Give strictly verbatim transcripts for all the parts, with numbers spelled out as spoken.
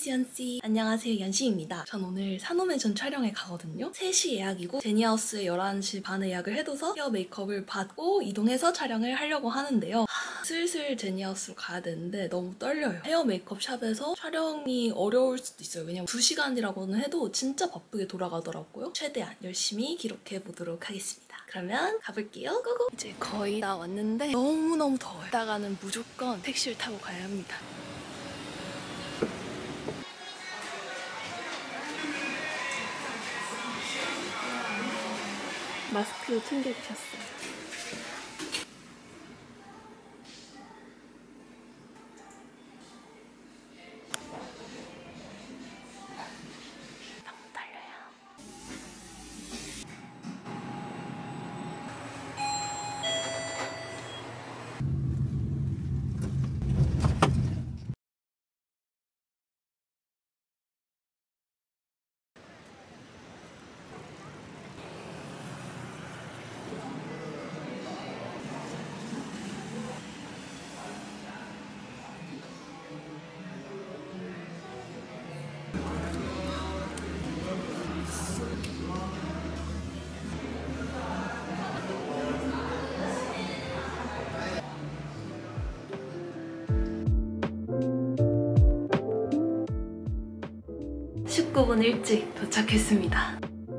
수연씨. 안녕하세요, 연시입니다. 전 오늘 산호맨션 촬영에 가거든요. 세 시 예약이고 제니하우스에 열한 시 반에 예약을 해둬서 헤어 메이크업을 받고 이동해서 촬영을 하려고 하는데요. 하, 슬슬 제니하우스로 가야 되는데 너무 떨려요. 헤어 메이크업 샵에서 촬영이 어려울 수도 있어요. 왜냐면 두 시간이라고는 해도 진짜 바쁘게 돌아가더라고요. 최대한 열심히 기록해보도록 하겠습니다. 그러면 가볼게요. 고고! 이제 거의 다 왔는데 너무너무 더워요. 이따가는 무조건 택시를 타고 가야 합니다. 마스크도 챙겨주셨어요. 너무 떨려요. 십구 분 일찍 도착했습니다.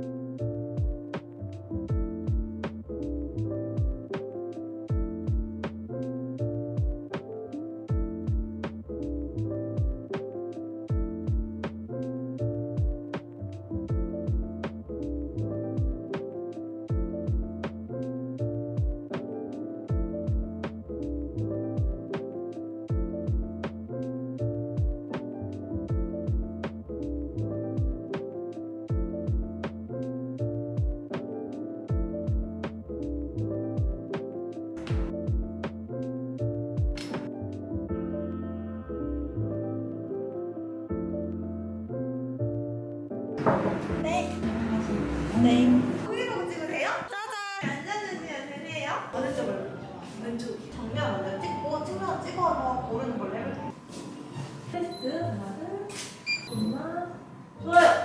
네. 네. 브이로그 찍으세요? 짜잔! 앉아주시면 되세요. 어느 쪽을 보죠? 왼쪽. 정면 먼저 찍고 측면 찍어서 고르는 걸로 해볼게요. 테스트 하나, 둘, 엄마. 좋아요.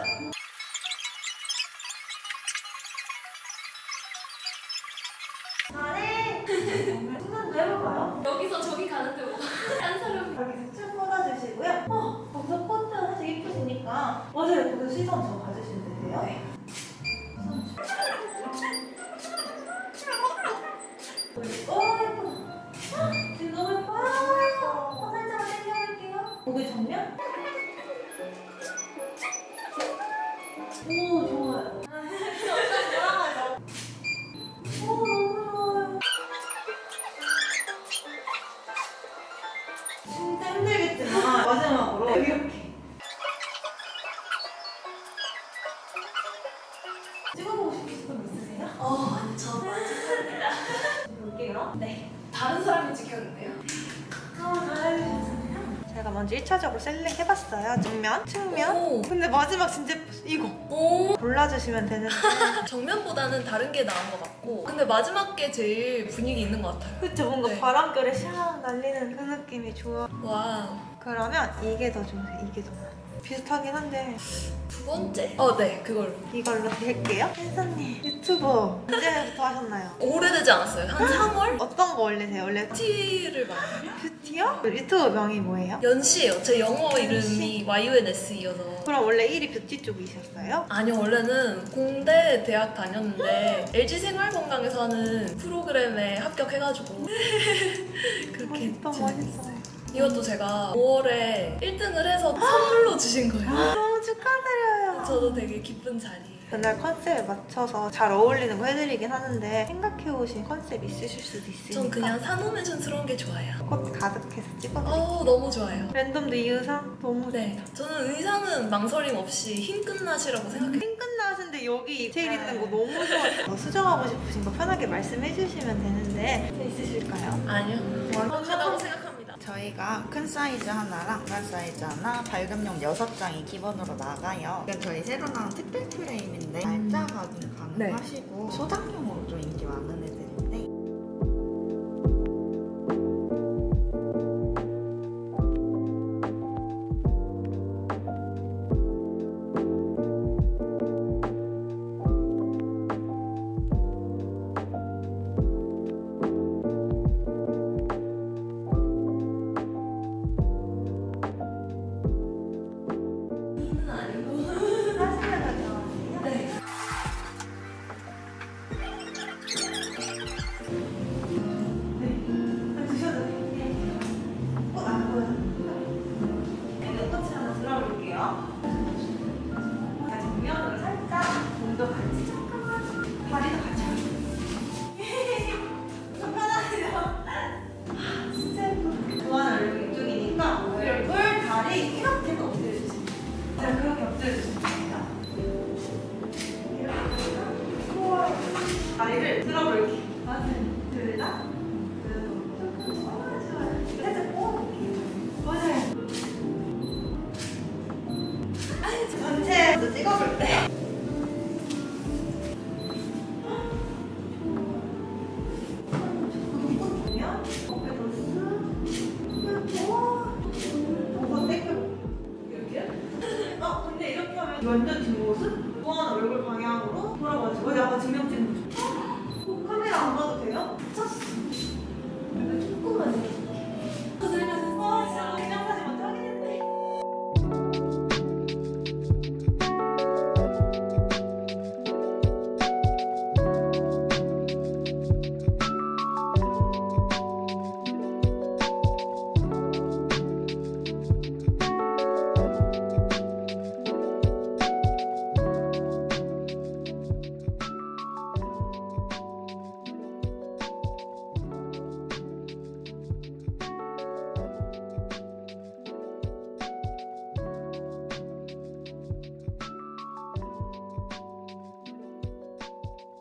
잘해. 측면도 해볼까요? 여기서 저기 가는데 뭐 한 사람이 이렇게 쭉 뻗어주시고요. 어, 거기서 뻗으면 사실 이쁘시니까 맞아요. 거기서 시선 저 봐주시면 되세요. 네. 어, 예쁘다. 지금 너무 예뻐요. 어, 살짝만 당겨볼게요. 고개 정면. 오, 좋아요. 오, 너무 좋아요. 진짜 힘들겠지만 마지막으로 이렇게 찍어보고 싶으신 분 있으세요? 어, 아니 저 찍습니다. 볼게요. 네. 다른 사람이 찍혔는데요. 아, 잘해주셨어요. 제가 먼저 일 차적으로 셀렉 해봤어요. 정면, 측면. 오. 근데 마지막 진짜 이거 오. 골라주시면 되는데 정면보다는 다른 게 나은 것 같고 근데 마지막 게 제일 분위기 있는 것 같아요. 그쵸? 뭔가 네. 바람결에 샥 날리는 그 느낌이 좋아. 와우. 그러면 이게 더 좋으세요. 이게 더 비슷하긴 한데 두 번째? 어, 네. 그걸로. 이걸로 드릴게요. 혜선님 유튜버 언제부터 하셨나요? 오래되지 않았어요. 한 삼월? 어떤 거 올리세요? 원래 뷰티를 많이. 뷰티요? 유튜브 명이 뭐예요? 연시예요. 제 영어 이름이 와이유엔에스이어서. 그럼 원래 일이 뷰티 쪽이셨어요? 아니요, 원래는 공대 대학 다녔는데 엘지 생활건강에서 하는 프로그램에 합격해가지고 그렇게 멋있다, 지내고 멋있어. 있어요. 이것도 제가 오월에 일 등을 해서 선물로 주신 거예요. 너무 축하드려요. 저도 되게 기쁜 자리. 그날 컨셉에 맞춰서 잘 어울리는 거 해드리긴 하는데 생각해오신 컨셉 있으실 수도 있으니까 전 그냥 산호맨션스러운 게 좋아요. 꽃 가득해서 찍어드릴게요. 어, 너무 좋아요. 랜덤도 이 의상 너무 네, 저는 의상은 망설임 없이 흰 끝나시라고 생각해요. 핑 끝나시는데 여기 디테일 있는 거 너무 좋아요. 뭐 수정하고 싶으신 거 편하게 말씀해주시면 되는데 있으실까요? 아니요, 완벽하다고 완벽한- 생각합니다. 저희가 큰 사이즈 하나랑 작은 사이즈 하나, 발급용 여섯 장이 기본으로 나가요. 이건 저희 새로 나온 특별 프레임인데 날짜 확인 가능하시고 소장용으로 좀 인기 많은 애들인데 볼게요. 자, 정면으로 살짝 몸도 같이 잠깐만 다리도 같이 좀 편하네요. 진짜 예뻐. 좋아하는 얼굴 이쪽이니까 얼굴, 다리 이렇게 엎드려주세요. 자, 그렇게 엎드려주시면 됩니다. 이렇게 우와. 다리를 들어볼게요. 맞아요. 들다. 살짝 뽑아볼게요. 맞아요. 전체도 찍어볼게요. 보면 어깨도 쓱 와. 오버 땡겨. 이렇게요? 아 근데 이렇게 하면 완전 뒷모습? 좋아하는 얼굴 방향으로 돌아가지고 어디 아까 증명 찍는 거죠? 어? 카메라 안 봐도 돼요? 미쳤어. 조금만